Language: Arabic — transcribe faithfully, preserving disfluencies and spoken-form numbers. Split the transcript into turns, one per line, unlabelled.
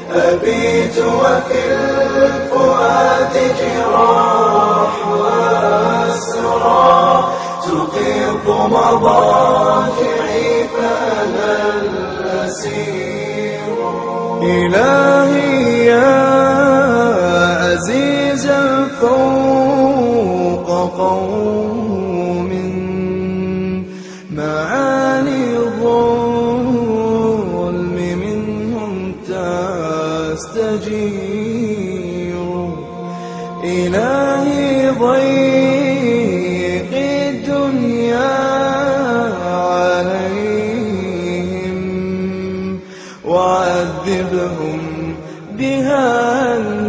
أبيت وفي الفؤاد جراح وأسرى تقيض مضاجعي فأنا الأسير. إلهي يا عزيزا فوق قوم معاني الظلم منهم تستجير. إلهي ضيق الدنيا عليهم وعذبهم بها